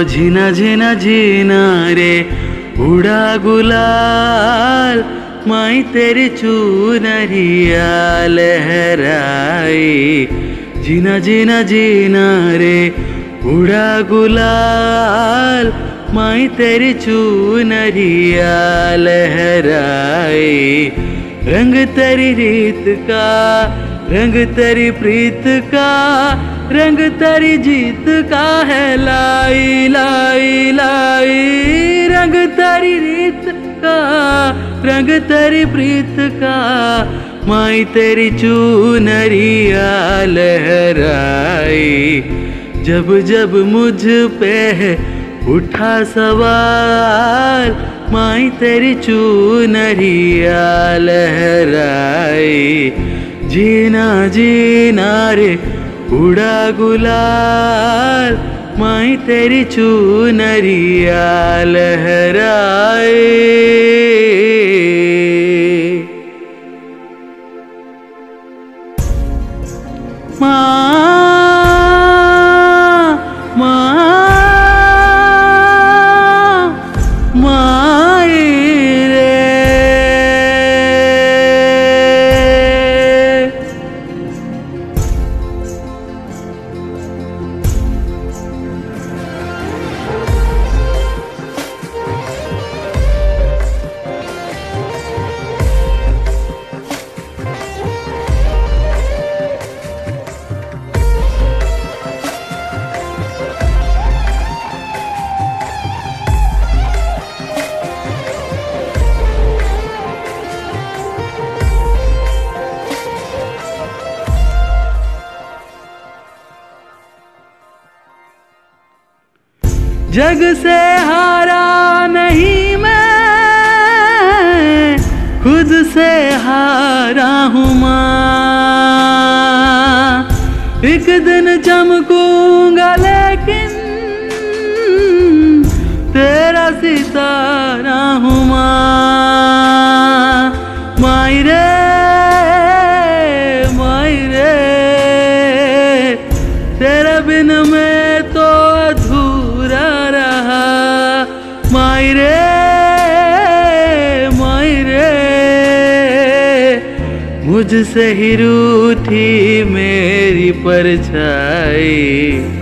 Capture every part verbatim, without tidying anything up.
झीना झीना झीना रे उड़ा गुलाल, माई तेरी चुनरिया लहराई। झीना झीना झीना रे उड़ा गुलाल, माई तेरी चुनरिया लहराई। रंग तेरी रीत का, रंग तेरी प्रीत का, रंग तेरी जीत का है लाई लाई लाई। रंग तेरी रीत का, रंग तेरी प्रीत का, माई तेरी चुनरिया लहराई। जब जब मुझ पे उठा सवाल, माई तेरी चुनरिया लहराई। जीना जीना रे उड़ा गुलाल, माई तेरी चुनरिया लहराई। माँ जग से हारा नहीं मैं, खुद से हारा हूँ माँ। एक दिन चमकूंगा लेकिन तेरा सितारा हूँ माँ। माई रे माई रे, तेरे बिन मैं तो अधूरा रहा। माई रे माई रे, मुझसे ही रूठी मेरी परछाई।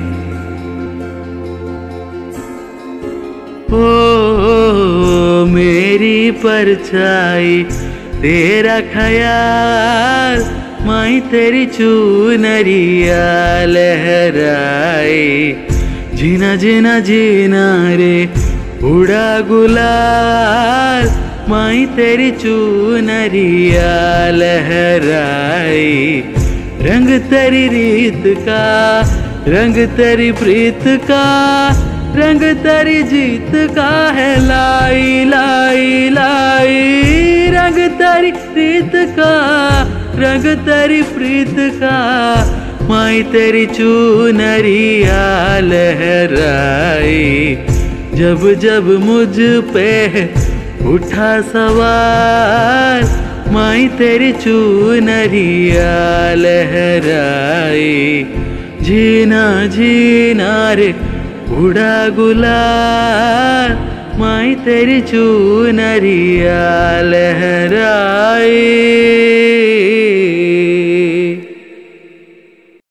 ओ, ओ मेरी परछाई, तेरा ख्याल, माई तेरी चुनरिया लहराई। जीना जीना जीना रे उड़ा गुलाल, माई तेरी चुनरिया लहराई। रंग तेरी रीत का, रंग तेरी प्रीत का, रंग तेरी जीत का है लाई लाई लाई। रंग तेरी रीत का, रंग तेरी प्रीत का, माई तेरी चुनरिया लहराई। जब जब मुझ पे उठा सवाल, माई तेरी चुनरिया लहराई। जीना जीना रे उड़ा गुलाल, माई तेरी चुनरिया लहराई।